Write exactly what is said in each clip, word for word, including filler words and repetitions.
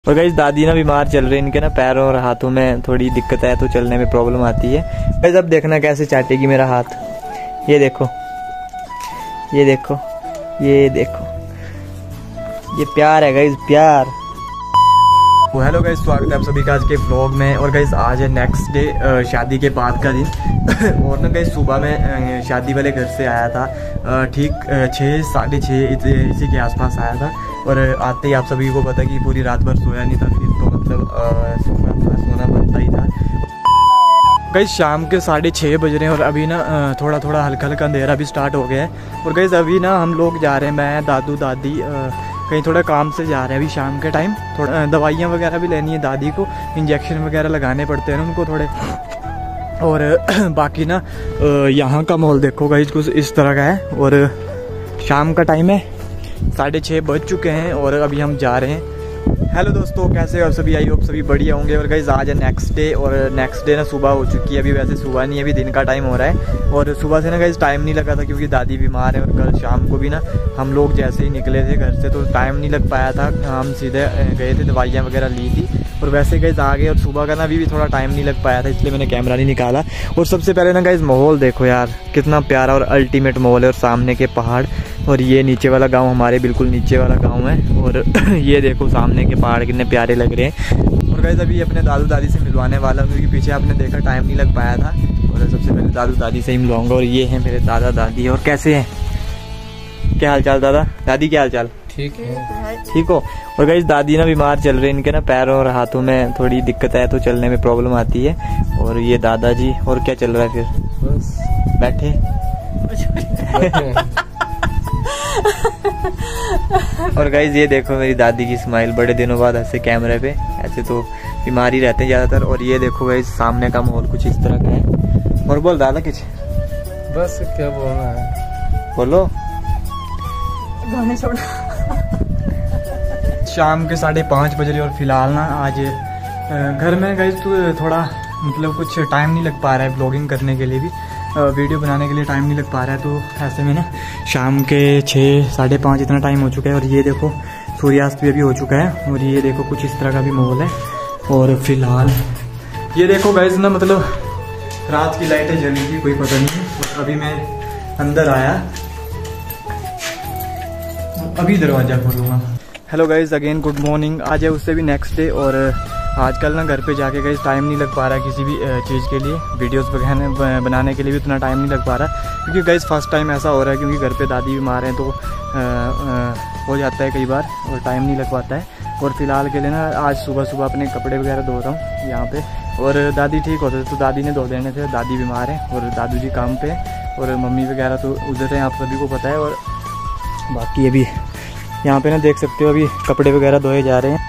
और गाइस दादी ना बीमार चल रही है, इनके ना पैरों और हाथों में थोड़ी दिक्कत है तो चलने में प्रॉब्लम आती है। गाइस अब देखना कैसे चाटेगी मेरा हाथ। ये देखो ये देखो ये देखो, ये प्यार है गाइस, प्यार। हेलो गाइस, स्वागत है आप सभी का आज के व्लॉग में। और गाइस आज है नेक्स्ट डे, शादी के बाद का दिन। और ना गाइस सुबह में शादी वाले घर से आया था, ठीक छः साढ़े छः इसी के आसपास आया था। और आते ही आप सभी को पता कि पूरी रात भर सोया नहीं था, फिर तो मतलब सोना था, सोना बनता ही था। गाइस शाम के साढ़े छः बज रहे हैं और अभी ना थोड़ा थोड़ा हल्का हल्का अंधेरा भी स्टार्ट हो गया है। और गाइस अभी ना हम लोग जा रहे हैं, मैं दादू दादी कहीं थोड़ा काम से जा रहे हैं अभी शाम के टाइम। थोड़ा दवाइयाँ वगैरह भी लेनी है दादी को, इंजेक्शन वगैरह लगाने पड़ते हैं ना उनको थोड़े। और बाकी ना यहाँ का माहौल देखो गाइस कुछ इस तरह का है। और शाम का टाइम है, साढ़े छः बज चुके हैं और अभी हम जा रहे हैं। हेलो दोस्तों, कैसे हो आप सभी? आई होप सभी बढ़िया होंगे। और गाइस आज है नेक्स्ट डे, और नेक्स्ट डे ना सुबह हो चुकी है। अभी वैसे सुबह नहीं है, अभी दिन का टाइम हो रहा है। और सुबह से ना गाइस टाइम नहीं लगा था क्योंकि दादी बीमार है। और कल शाम को भी ना हम लोग जैसे ही निकले थे घर से तो टाइम नहीं लग पाया था, हम सीधे गए थे, दवाइयाँ वगैरह ली थी और वैसे गाइस आ गए। और सुबह का ना अभी भी थोड़ा टाइम नहीं लग पाया था, इसलिए मैंने कैमरा नहीं निकाला। और सबसे पहले ना गाइस माहौल देखो यार, कितना प्यारा और अल्टीमेट माहौल है। और सामने के पहाड़, और ये नीचे वाला गांव हमारे बिल्कुल नीचे वाला गांव है। और ये देखो सामने के पहाड़ कितने प्यारे लग रहे हैं। और गाइस अभी अपने दादू दादी से मिलवाने वाला हूँ क्योंकि पीछे आपने देखा टाइम नहीं लग पाया था। और सबसे पहले दादू दादी से ही मिलवाऊंगा। और ये हैं मेरे दादा दादी। और कैसे हैं, क्या हाल चाल दादा दादी, क्या हाल चाल? ठीक है, ठीक हो? और गाइस दादी ना बीमार चल रही है, इनके ना पैरों और हाथों में थोड़ी दिक्कत है तो चलने में प्रॉब्लम आती है। और ये दादाजी, और क्या चल रहा है फिर? बस बैठे। और गाइस ये देखो मेरी दादी की स्माइल, बड़े दिनों बाद ऐसे कैमरे पे, ऐसे तो बीमार ही रहते हैं ज़्यादातर। और ये देखो गाइस सामने का माहौल कुछ इस तरह का है। और बोल दादा कुछ, बस क्या बोलना है, बोलो। गाने छोड़ो। शाम के साढ़े पाँच बज रहे और फिलहाल ना आज घर में गाइस तो थोड़ा मतलब कुछ टाइम नहीं लग पा रहा है ब्लॉगिंग करने के लिए भी, वीडियो बनाने के लिए टाइम नहीं लग पा रहा है। तो ऐसे में ना शाम के छः साढ़े पाँच इतना टाइम हो चुका है। और ये देखो सूर्यास्त भी अभी हो चुका है। और ये देखो कुछ इस तरह का भी माहौल है। और फिलहाल ये देखो गाइस ना मतलब रात की लाइटें जली थी, कोई पता नहीं। और अभी मैं अंदर आया, अभी दरवाज़ा खोलूँगा। Hello guys, again good morning. आज है उससे भी नेक्स्ट डे। और आजकल ना घर पे जाके गाइस टाइम नहीं लग पा रहा है किसी भी चीज़ के लिए, वीडियोस वगैरह बनाने के लिए भी उतना टाइम नहीं लग पा रहा क्योंकि गाइस फर्स्ट टाइम ऐसा हो रहा है क्योंकि घर पे दादी बीमार हैं तो आ, आ, हो जाता है कई बार और टाइम नहीं लग पाता है। और फिलहाल के लिए ना आज सुबह सुबह अपने कपड़े वगैरह धो रहा हूँ यहाँ पे। और दादी ठीक होते तो दादी ने धो देने थे, दादी बीमार है और दादू जी काम पे और मम्मी वगैरह तो उधर हैं, आप सभी को पता है। और बाकी अभी यहाँ पे ना देख सकते हो अभी कपड़े वगैरह धोए जा रहे हैं।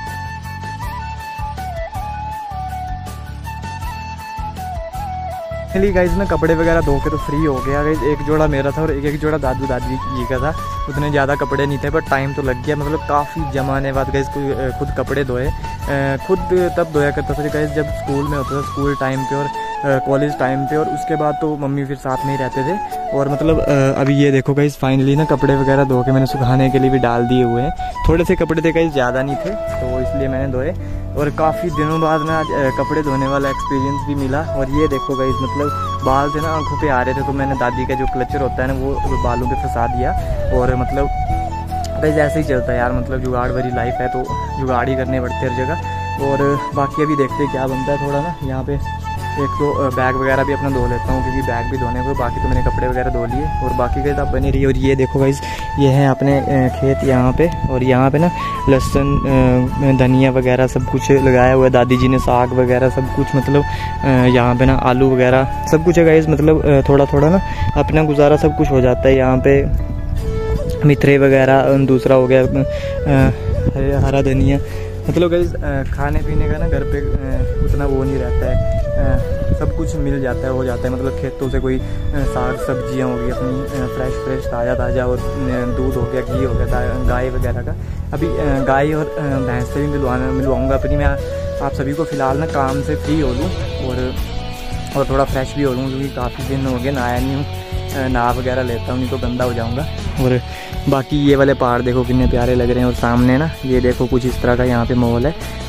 गाइस ना कपड़े वगैरह धो के तो फ्री हो गया गाइस। एक जोड़ा मेरा था और एक एक जोड़ा दादू दादी जी का था, उतने ज़्यादा कपड़े नहीं थे बट टाइम तो लग गया। मतलब काफ़ी जमाने बाद गाइस खुद कपड़े धोए, खुद तब धोया करता था गाइस जब स्कूल में होता था, स्कूल टाइम पे और कॉलेज टाइम पे। और उसके बाद तो मम्मी फिर साथ में ही रहते थे। और मतलब अभी ये देखो गाइस फाइनली ना कपड़े वगैरह धो के मैंने सुखाने के लिए भी डाल दिए हुए हैं। थोड़े से कपड़े थे गाइस, ज़्यादा नहीं थे तो इसलिए मैंने धोए। और काफ़ी दिनों बाद ना आज कपड़े धोने वाला एक्सपीरियंस भी मिला। और ये देखो गाइस मतलब बाल से ना आंखों पे आ रहे थे तो मैंने दादी का जो क्लचर होता है ना वो बालों पे फंसा दिया। और मतलब गाइस ऐसे ही चलता है यार, मतलब जुगाड़ भरी लाइफ है तो जुगाड़ ही करने पड़ते हर जगह। और बाकी अभी देखते हैं क्या बनता है। थोड़ा ना यहाँ पे एक तो बैग वगैरह भी अपना धो लेता हूँ क्योंकि बैग भी धोने को, बाकी तो मैंने कपड़े वगैरह धो लिए। और बाकी गाइस आप बने रही। और ये देखो गाइस ये है अपने खेत यहाँ पे, और यहाँ पे ना लहसुन धनिया वगैरह सब कुछ लगाया हुआ है। दादी जी ने साग वगैरह सब कुछ, मतलब यहाँ पे ना आलू वगैरह सब कुछ है गाइस। मतलब थोड़ा थोड़ा ना अपना गुजारा सब कुछ हो जाता है यहाँ पे। मिथरे वगैरह, दूसरा हो गया हरा धनिया। मतलब गाइस खाने पीने का ना घर पे उतना वो नहीं रहता है, सब कुछ मिल जाता है, हो जाता है। मतलब खेतों से कोई साग सब्जियां हो गई अपनी फ्रेश फ्रेश ताज़ा ताज़ा, और दूध हो गया, घी हो गया गाय वगैरह का। अभी गाय और भैंस से भी मिलवाना मिलवाऊँगा अपनी मैं आप सभी को। फ़िलहाल ना काम से फ्री हो लूँ और और थोड़ा फ्रेश भी हो लूँ क्योंकि काफ़ी दिन हो गए नहाया नहीं हूँ, नहा वगैरह लेता हूँ नहीं तो गंदा हो जाऊँगा। और बाकी ये वाले पहाड़ देखो कितने प्यारे लग रहे हैं। और सामने ना ये देखो कुछ इस तरह का यहाँ पे माहौल है।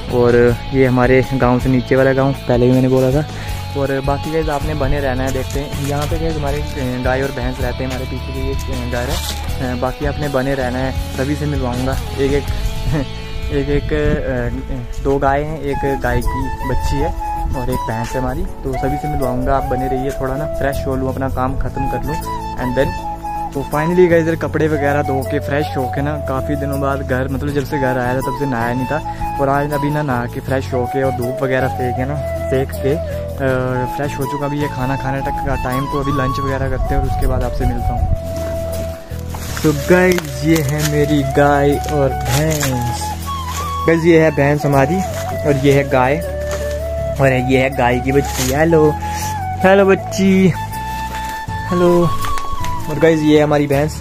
और ये हमारे गांव से नीचे वाला गांव, पहले भी मैंने बोला था। और बाकी गाइस आपने बने रहना है। देखते हैं यहाँ पे गाइस हमारे गाय और भैंस रहते हैं, हमारे पीछे भी एक गाय है। बाकी आपने बने रहना है, सभी से मिलवाऊँगा। एक एक एक एक दो गाय हैं, एक गाय की बच्ची है और एक भैंस है हमारी, तो सभी से मिलवाऊँगा। आप बने रहिए, थोड़ा ना फ्रेश हो लूँ, अपना काम ख़त्म कर लूँ एंड देन तो फाइनली गाइस इधर कपड़े वगैरह धो के फ्रेश हो के ना, काफ़ी दिनों बाद घर मतलब जब से घर आया था तब से नहाया नहीं था। और आज अभी ना नहा के फ्रेश हो के और धूप वगैरह सेक के ना सेक के फ्रेश हो चुका। अभी ये खाना खाने तक का टाइम, तो अभी लंच वगैरह करते हैं और उसके बाद आपसे मिलता हूँ। तो गाइस ये है मेरी गाय और भैंस। गाइस ये है भैंस हमारी और ये है गाय और ये है गाय की बच्ची। हेलो हेलो बच्ची, हेलो। और गाइस ये है हमारी भैंस,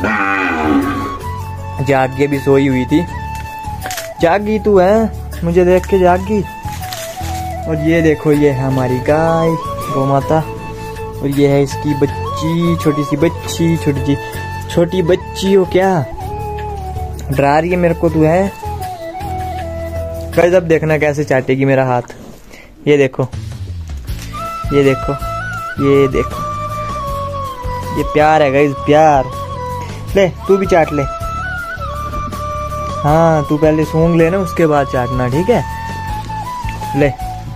जाग के भी सोई हुई थी। जागी तू है, मुझे देख के जागी। और ये देखो ये है हमारी गाय गौ माता और ये है इसकी बच्ची, छोटी सी बच्ची, छोटी सी छोटी बच्ची हो क्या, डरा रही है मेरे को तू है। गाइस अब देखना कैसे चाटेगी मेरा हाथ। ये देखो ये देखो ये देखो, ये प्यार है गाइस, प्यार। ले तू भी चाट ले। हाँ तू पहले सूंघ लेना, उसके बाद चाटना, ठीक है। ले।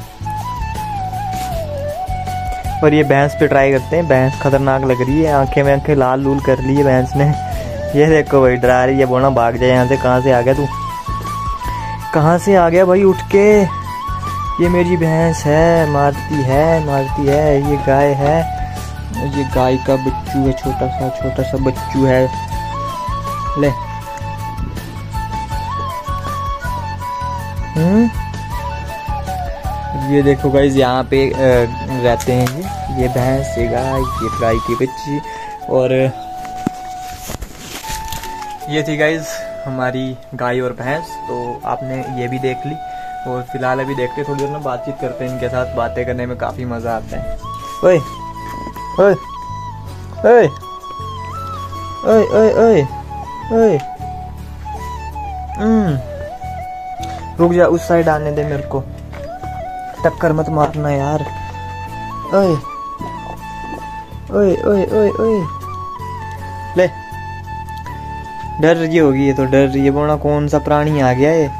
और ये भैंस पे ट्राई करते हैं। भैंस खतरनाक लग रही है, आंखें में आंखें लाल लूल कर ली है भैंस ने। ये देखो भाई डरा रही है, बोला भाग जाए यहाँ से। कहाँ से आ गया तू, कहाँ से आ गया भाई, उठ के। ये मेरी भैंस है, मारती है मारती है। ये गाय है, ये गाय का बच्चू है, छोटा सा छोटा सा बच्चू है। ले। हम्म ये देखो गाइस यहाँ पे रहते हैं ये ये भैंस, ये गाय, ये गाय की बच्ची। और ये थी गाइस हमारी गाय और भैंस। तो आपने ये भी देख ली और फिलहाल अभी देखते थोड़ी देर में बातचीत करते हैं। इनके साथ बातें करने में काफ़ी मज़ा आता है। ओए ओए ओए ओए ओए ओए ओए हम्म रुक जा, उस साइड आने दे मेरे को, टक्कर मत मारना यार। ओए ओए ओए ओए ओए ले। डर रही होगी ये तो, डर रही है। बोला कौन सा प्राणी आ गया ये,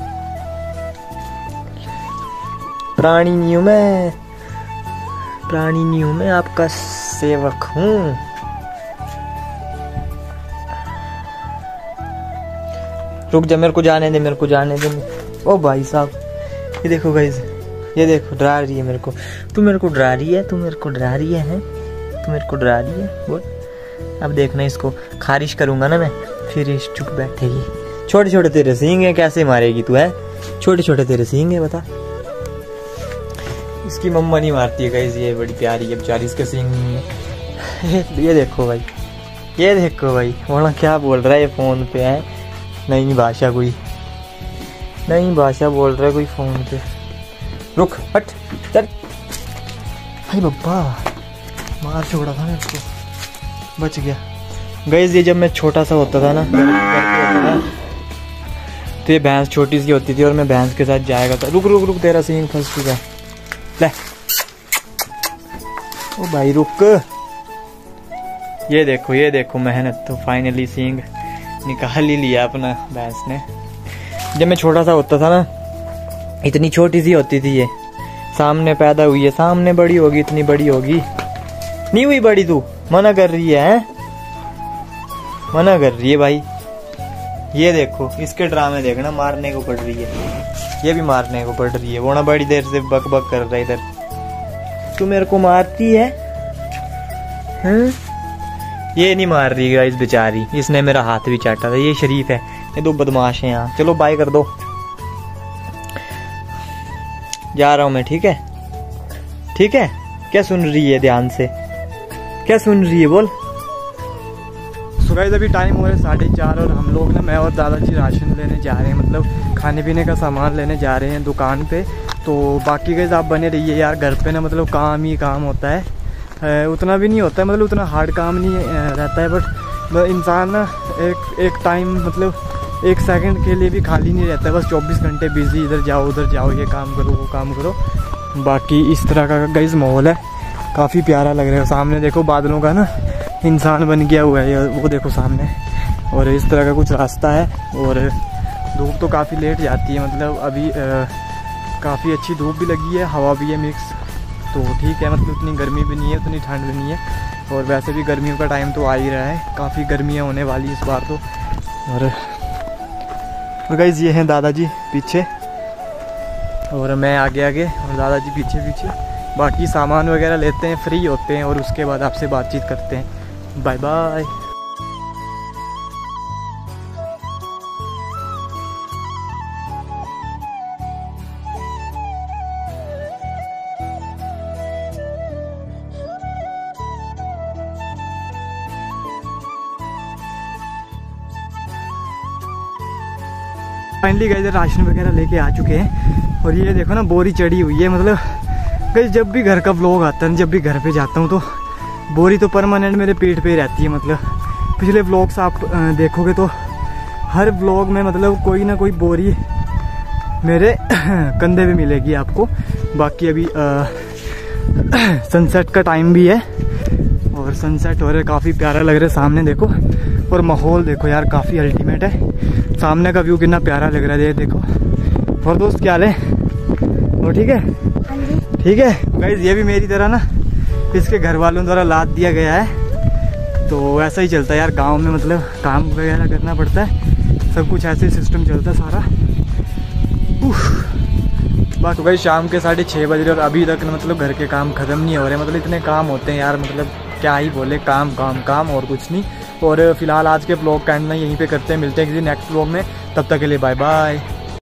प्राणी नहीं हूं मैं, प्राणी नहीं हूं मैं, आपका सेवक हूं। रुक जा, मेरे को जाने दे, मेरे को जाने दे। ओ भाई साहब ये देखो गाइस, ये देखो डरा रही है मेरे को। तू मेरे को डरा रही है, तू मेरे को डरा रही है, है? तू मेरे को डरा रही है। बोल। अब देखना इसको खारिश करूंगा ना मैं, फिर ये चुप बैठेगी। छोटे छोटे तेरे सींग है, कैसे मारेगी तू है? छोटे छोटे तेरे सींग है, बता। इसकी मम्मा नहीं मारती है गाइस, ये बड़ी प्यारी है बेचारी, इसके सींग नहीं है। ये देखो भाई, ये देखो भाई, बोला क्या बोल रहा है ये फोन पे है, नई भाषा कोई नई भाषा बोल रहा है कोई फोन पे। रुक हट चल। भाई बब्बा मार छोड़ा था मेरे को, बच गया। गाइस ये जब मैं छोटा सा होता था ना, तो ये भैंस छोटी सी होती थी और मैं भैंस के साथ जाएगा था। रुक रुक रुक, तेरा सींग फंस चुका। ले ओ भाई रुक। ये देखो ये देखो मेहनत, तो फाइनली सींग निकाल ही लिया अपना भैंस ने। जब मैं छोटा सा होता था ना, इतनी छोटी सी होती थी ये, सामने पैदा हुई है, सामने बड़ी होगी, इतनी बड़ी होगी। नहीं हुई बड़ी, तू मना कर रही है, है? मना कर रही है भाई। ये देखो इसके ड्रामे देखना, मारने को पड़ रही है, ये भी मारने को पड़ रही है। वो ना बड़ी देर से बक बक कर रहा है इधर। तू मेरे को मारती है, हैं? ये नहीं मार रही गाइस बेचारी, इसने मेरा हाथ भी चाटा था। ये शरीफ है, ये दो बदमाश हैं यहाँ। चलो बाय कर दो, जा रहा हूँ मैं, ठीक है ठीक है। क्या सुन रही है ध्यान से, क्या सुन रही है बोल। सो गाइस अभी टाइम हो रहा है साढ़े चार और हम लोग ना, मैं और दादाजी राशन लेने जा रहे हैं, मतलब खाने पीने का सामान लेने जा रहे हैं दुकान पे। तो बाकी गाइस आप बने रहिए यार। घर पे ना मतलब काम ही काम होता है, आ, उतना भी नहीं होता है, मतलब उतना हार्ड काम नहीं रहता है, बट इंसान ना एक एक टाइम मतलब एक सेकंड के लिए भी खाली नहीं रहता है, बस चौबीस घंटे बिजी, इधर जाओ उधर जाओ, ये काम करो वो काम करो। बाकी इस तरह का गाइस माहौल है, काफ़ी प्यारा लग रहा है। सामने देखो बादलों का ना इंसान बन गया हुआ है, वो देखो सामने, और इस तरह का कुछ रास्ता है। और धूप तो काफ़ी लेट जाती है, मतलब अभी काफ़ी अच्छी धूप भी लगी है, हवा भी है मिक्स, तो ठीक है, मतलब उतनी गर्मी भी नहीं है उतनी ठंड भी नहीं है। और वैसे भी गर्मियों का टाइम तो आ ही रहा है, काफ़ी गर्मियाँ होने वाली इस बार तो। और और गाइस ये हैं दादाजी पीछे और मैं आगे आगे और दादाजी पीछे पीछे। बाकी सामान वगैरह लेते हैं, फ्री होते हैं और उसके बाद आपसे बातचीत करते हैं। Bye bye. फाइनली गए राशन वगैरह लेके आ चुके हैं और ये देखो ना बोरी चढ़ी हुई है। मतलब गई जब भी घर का व्लॉग आता है, जब भी घर पे जाता हूँ तो बोरी तो परमानेंट मेरे पेट पे ही रहती है। मतलब पिछले व्लॉग्स आप देखोगे तो हर व्लॉग में मतलब कोई ना कोई बोरी मेरे कंधे पे मिलेगी आपको। बाकी अभी सनसेट का टाइम भी है और सनसेट हो रहा है, काफ़ी प्यारा लग रहा है सामने देखो। और माहौल देखो यार काफ़ी अल्टीमेट है, सामने का व्यू कितना प्यारा लग रहा है देखो। और दोस्त क्या हाल है? वो ठीक है? ठीक है गाइस, ये भी मेरी तरह ना इसके घर वालों द्वारा लाद दिया गया है, तो ऐसा ही चलता है यार गांव में, मतलब काम वगैरह करना पड़ता है, सब कुछ ऐसे सिस्टम चलता है सारा। बाकी भाई शाम के साढ़े छः बज रहे और अभी तक मतलब घर के काम ख़त्म नहीं हो रहे। मतलब इतने काम होते हैं यार, मतलब क्या ही बोले, काम काम काम और कुछ नहीं। और फिलहाल आज के ब्लॉग का एंड यहीं पे करते हैं, मिलते हैं किसी नेक्स्ट ब्लॉग में, तब तक के लिए बाय बाय।